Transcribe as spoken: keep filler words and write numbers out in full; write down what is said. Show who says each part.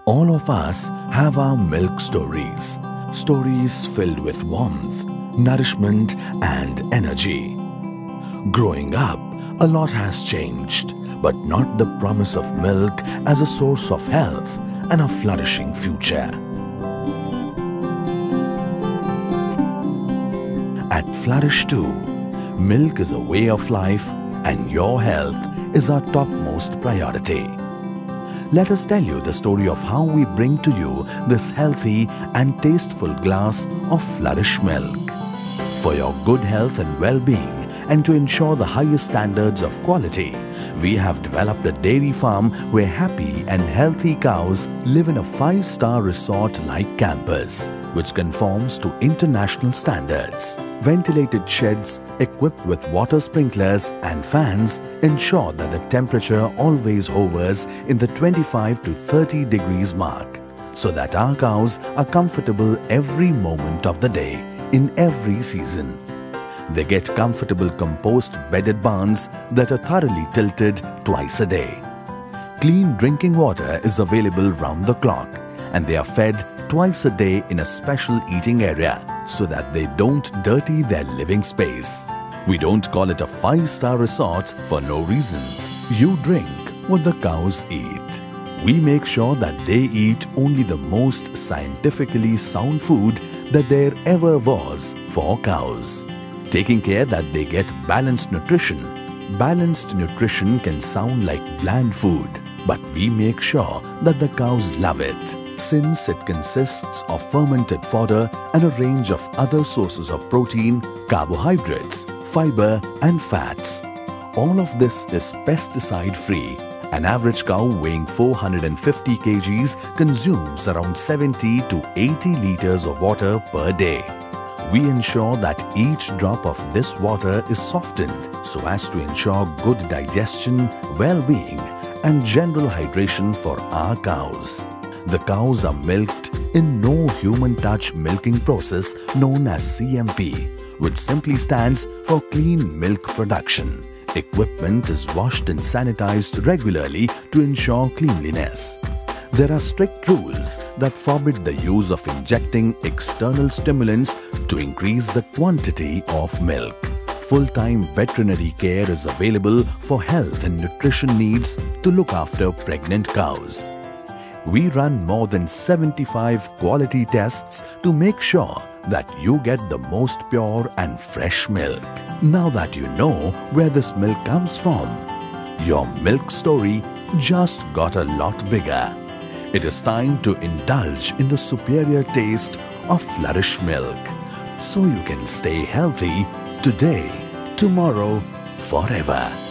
Speaker 1: All of us have our milk stories. Stories filled with warmth, nourishment and energy. Growing up, a lot has changed, but not the promise of milk as a source of health and a flourishing future. At Flourish too, milk is a way of life and your health is our topmost priority. Let us tell you the story of how we bring to you this healthy and tasteful glass of Flourish milk. For your good health and well-being and to ensure the highest standards of quality, we have developed a dairy farm where happy and healthy cows live in a five-star resort-like campus, which conforms to international standards. Ventilated sheds equipped with water sprinklers and fans ensure that the temperature always hovers in the twenty-five to thirty degrees mark, so that our cows are comfortable every moment of the day, in every season. They get comfortable compost bedded barns that are thoroughly tilted twice a day. Clean drinking water is available round the clock, and they are fed twice a day in a special eating area so that they don't dirty their living space. We don't call it a five-star resort for no reason. You drink what the cows eat. We make sure that they eat only the most scientifically sound food that there ever was for cows, taking care that they get balanced nutrition. Balanced nutrition can sound like bland food, but we make sure that the cows love it, since it consists of fermented fodder and a range of other sources of protein, carbohydrates, fiber and fats. All of this is pesticide-free. An average cow weighing four hundred fifty kilograms consumes around seventy to eighty liters of water per day. We ensure that each drop of this water is softened so as to ensure good digestion, well-being and general hydration for our cows. The cows are milked in no human touch milking process known as C M P, which simply stands for Clean Milk Production. Equipment is washed and sanitized regularly to ensure cleanliness. There are strict rules that forbid the use of injecting external stimulants to increase the quantity of milk. Full-time veterinary care is available for health and nutrition needs to look after pregnant cows. We run more than seventy-five quality tests to make sure that you get the most pure and fresh milk. Now that you know where this milk comes from, your milk story just got a lot bigger. It is time to indulge in the superior taste of Flourish milk, so you can stay healthy today, tomorrow, forever.